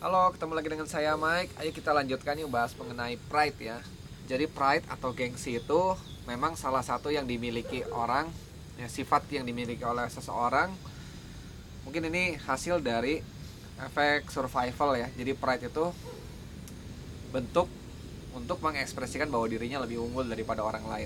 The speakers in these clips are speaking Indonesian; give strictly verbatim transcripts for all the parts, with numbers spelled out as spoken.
Halo, ketemu lagi dengan saya Mike. Ayo kita lanjutkan yuk bahas mengenai pride ya. Jadi pride atau gengsi itu memang salah satu yang dimiliki orang, ya, sifat yang dimiliki oleh seseorang. Mungkin ini hasil dari efek survival ya. Jadi pride itu bentuk untuk mengekspresikan bahwa dirinya lebih unggul daripada orang lain.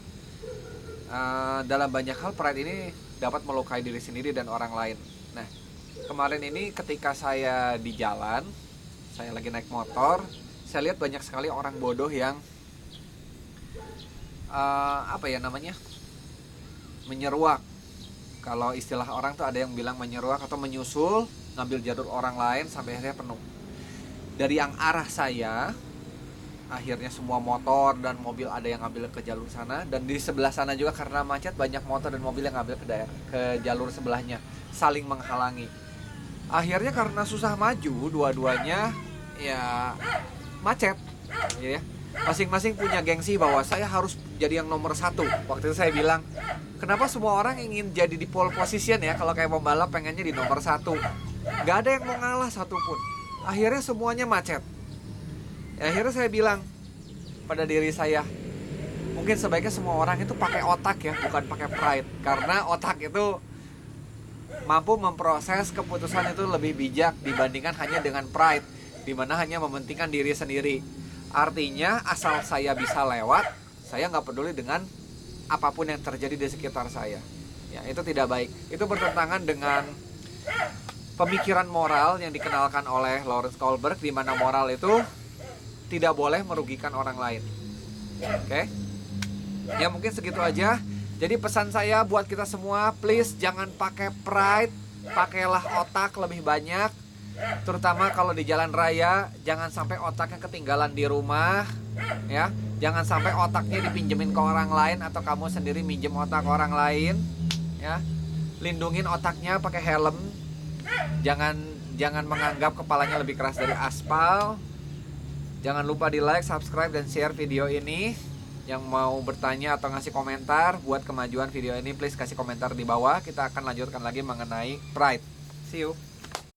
Uh, dalam banyak hal pride ini dapat melukai diri sendiri dan orang lain. Nah, kemarin ini ketika saya di jalan, saya lagi naik motor, saya lihat banyak sekali orang bodoh yang uh, apa ya namanya, menyeruak. Kalau istilah orang tuh ada yang bilang menyeruak atau menyusul, ngambil jalur orang lain sampai akhirnya penuh. Dari yang arah saya, akhirnya semua motor dan mobil ada yang ngambil ke jalur sana, dan di sebelah sana juga karena macet banyak motor dan mobil yang ngambil ke daerah ke jalur sebelahnya, saling menghalangi. Akhirnya karena susah maju dua-duanya ya macet ya. Masing-masing punya gengsi bahwa saya harus jadi yang nomor satu. Waktu itu saya bilang, kenapa semua orang ingin jadi di pole position ya? Kalau kayak pembalap pengennya di nomor satu, gak ada yang mau ngalah satupun. Akhirnya semuanya macet. Ya, akhirnya saya bilang pada diri saya, mungkin sebaiknya semua orang itu pakai otak ya, bukan pakai pride. Karena otak itu mampu memproses keputusan itu lebih bijak dibandingkan hanya dengan pride, dimana hanya mementingkan diri sendiri. Artinya asal saya bisa lewat, saya nggak peduli dengan apapun yang terjadi di sekitar saya. Ya, itu tidak baik. Itu bertentangan dengan pemikiran moral yang dikenalkan oleh Lawrence Kohlberg, di mana moral itu tidak boleh merugikan orang lain. Oke? Ya mungkin segitu aja. Jadi pesan saya buat kita semua, please jangan pakai pride, pakailah otak lebih banyak. Terutama kalau di jalan raya, jangan sampai otaknya ketinggalan di rumah, ya. Jangan sampai otaknya dipinjemin ke orang lain atau kamu sendiri minjem otak orang lain, ya. Lindungin otaknya pakai helm. Jangan jangan menganggap kepalanya lebih keras dari aspal. Jangan lupa di like, subscribe, dan share video ini. Yang mau bertanya atau ngasih komentar buat kemajuan video ini, please kasih komentar di bawah. Kita akan lanjutkan lagi mengenai pride. See you.